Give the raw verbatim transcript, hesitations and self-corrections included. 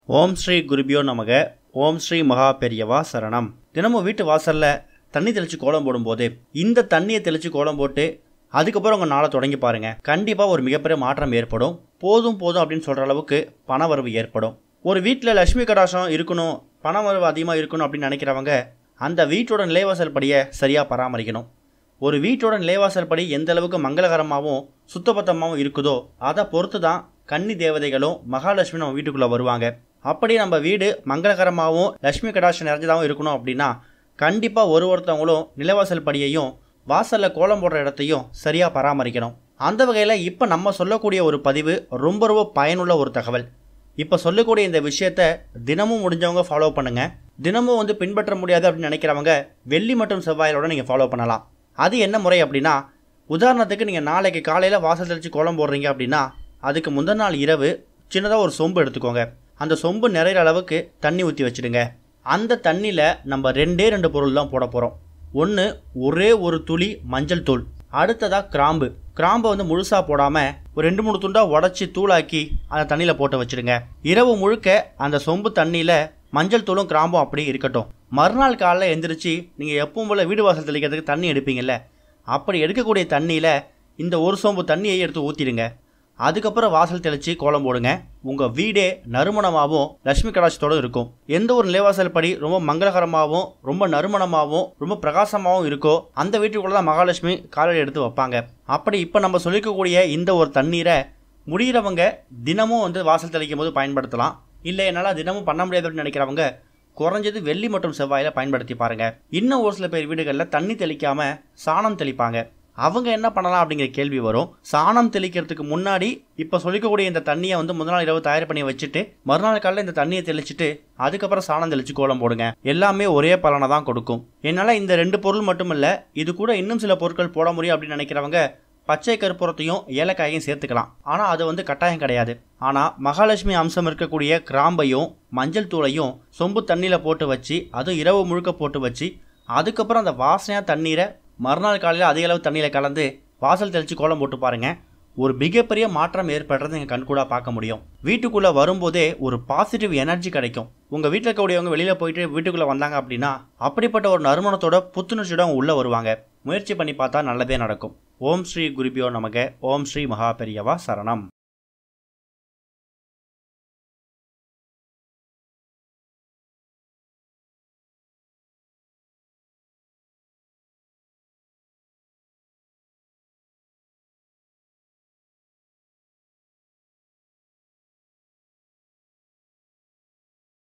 ஓம் ஸ்ரீ குருபியோ நமக. ஓம் ஸ்ரீ மகா பெரியவா சரணம். தினமும் வீட்டு வாசல்ல தண்ணி தெளிச்சு கோலம் போடும்போது இந்த தண்ணியை தெளிச்சு கோலம் போட்டு அதுக்கப்புறம் உங்கள் நாளை தொடங்கி பாருங்க. கண்டிப்பாக ஒரு மிகப்பெரிய மாற்றம் ஏற்படும். போதும் போதும் அப்படின்னு சொல்கிற அளவுக்கு பணவரவு ஏற்படும். ஒரு வீட்டில் லட்சுமி கடாசம் இருக்கணும், பணவரவு அதிகமாக இருக்கணும் அப்படின்னு நினைக்கிறவங்க அந்த வீட்டோட நிலைவாசல் படியை சரியாக பராமரிக்கணும். ஒரு வீட்டோட நிலைவாசல் படி எந்த அளவுக்கு மங்களகரமாகவும் சுத்தபத்தமாகவும் இருக்குதோ அதை பொறுத்து தான் கன்னி தேவதைகளும் மகாலட்சுமி நம்ம வீட்டுக்குள்ளே வருவாங்க. அப்படி நம்ம வீடு மங்களகரமாகவும் லட்சுமி கடாட்சம் நிறைஞ்சதாகவும் இருக்கணும் அப்படின்னா கண்டிப்பாக ஒரு ஒருத்தவங்களும் நிலவாசல் படியையும் வாசலில் கோலம் போடுற இடத்தையும் சரியாக பராமரிக்கணும். அந்த வகையில் இப்போ நம்ம சொல்லக்கூடிய ஒரு பதிவு ரொம்ப ரொம்ப பயனுள்ள ஒரு தகவல். இப்போ சொல்லக்கூடிய இந்த விஷயத்த தினமும் முடிஞ்சவங்க ஃபாலோ பண்ணுங்கள். தினமும் வந்து பின்பற்ற முடியாது அப்படின்னு நினைக்கிறவங்க வெள்ளி மற்றும் செவ்வாயோட நீங்கள் ஃபாலோ பண்ணலாம். அது என்ன முறை அப்படின்னா, உதாரணத்துக்கு நீங்கள் நாளைக்கு காலையில் வாசல் தெளித்து கோலம் போடுறீங்க அப்படின்னா அதுக்கு முந்தின நாள் இரவு சின்னதாக ஒரு சொம்பு எடுத்துக்கோங்க. அந்த சொம்பு நிறைய அளவுக்கு தண்ணி ஊற்றி வச்சுடுங்க. அந்த தண்ணியில் நம்ம ரெண்டே ரெண்டு பொருள் தான் போட போகிறோம். ஒன்று ஒரே ஒரு துளி மஞ்சள் தூள், அடுத்ததாக கிராம்பு. கிராம்பை வந்து முழுசாக போடாமல் ஒரு ரெண்டு மூணு துண்டாக உடச்சி தூளாக்கி அந்த தண்ணியில் போட்டு வச்சுடுங்க. இரவு முழுக்க அந்த சொம்பு தண்ணியில் மஞ்சள் தூளும் கிராம்பும் அப்படியே இருக்கட்டும். மறுநாள் காலையில் எழுந்திரிச்சு நீங்கள் எப்பவும் போல் வீடு வாசல் தெளிக்கிறதுக்கு தண்ணி எடுப்பீங்கல்ல, அப்படி எடுக்கக்கூடிய தண்ணியில் இந்த ஒரு சொம்பு தண்ணியை எடுத்து ஊற்றிடுங்க. அதுக்கப்புறம் வாசல் தெளித்து கோலம் போடுங்க. உங்கள் வீடே நறுமணமாகவும் லட்சுமி கடாட்சத்தோடு இருக்கும். எந்த ஒரு நிலைவாசல் படி ரொம்ப மங்களகரமாகவும் ரொம்ப நறுமணமாகவும் ரொம்ப பிரகாசமாகவும் இருக்கோ அந்த வீட்டுக்குள்ளே தான் மகாலட்சுமி காலையில் எடுத்து வைப்பாங்க. அப்படி இப்போ நம்ம சொல்லிக்கக்கூடிய இந்த ஒரு தண்ணீரை முடிகிறவங்க தினமும் வந்து வாசல் தெளிக்கும் போது பயன்படுத்தலாம். இல்லை என்னால் தினமும் பண்ண முடியாதுன்னு நினைக்கிறவங்க குறைஞ்சது வெள்ளி மற்றும் செவ்வாயில் பயன்படுத்தி பாருங்கள். இன்னும் ஒரு சில பேர் வீடுகளில் தண்ணி தெளிக்காமல் சாணம் தெளிப்பாங்க. அவங்க என்ன பண்ணலாம் அப்படிங்கிற கேள்வி வரும். சாணம் தெளிக்கிறதுக்கு முன்னாடி இப்போ சொல்லிக்கக்கூடிய இந்த தண்ணியை வந்து முதல் நாள் இரவு தயார் பண்ணி வச்சுட்டு மறுநாள் காலையில் இந்த தண்ணியை தெளிச்சுட்டு அதுக்கப்புறம் சாணம் தெளித்து கோலம் போடுங்க. எல்லாமே ஒரே பலனை தான் கொடுக்கும். என்னால் இந்த ரெண்டு பொருள் மட்டும் இல்லை, இது கூட இன்னும் சில பொருட்கள் போட முடியும் அப்படின்னு நினைக்கிறவங்க பச்சை கற்பூரத்தையும் ஏலக்காயையும் சேர்த்துக்கலாம். ஆனால் அது வந்து கட்டாயம் கிடையாது. ஆனால் மகாலட்சுமி அம்சம் இருக்கக்கூடிய கிராம்பையும் மஞ்சள் தூளையும் சொம்பு தண்ணியில் போட்டு வச்சு அதுவும் இரவு முழுக்க போட்டு வச்சு அதுக்கப்புறம் அந்த வாசனையாக தண்ணீரை மறுநாள் காலையில் அதிக அளவு தண்ணியில் கலந்து வாசல் தெளித்து கோலம் போட்டு பாருங்கள். ஒரு மிகப்பெரிய மாற்றம் ஏற்படுறது நீங்கள் கண்கூடாக பார்க்க முடியும். வீட்டுக்குள்ளே வரும்போதே ஒரு பாசிட்டிவ் எனர்ஜி கிடைக்கும். உங்கள் வீட்டில் இருக்கக்கூடியவங்க வெளியில் போயிட்டு வீட்டுக்குள்ளே வந்தாங்க அப்படின்னா அப்படிப்பட்ட ஒரு நறுமணத்தோட புத்துணர்ச்சியோட அவங்க உள்ளே வருவாங்க. முயற்சி பண்ணி பார்த்தா நல்லதே நடக்கும். ஓம் ஸ்ரீ குருபியோ நமக. ஓம் ஸ்ரீ மகா பெரியவா சரணம்.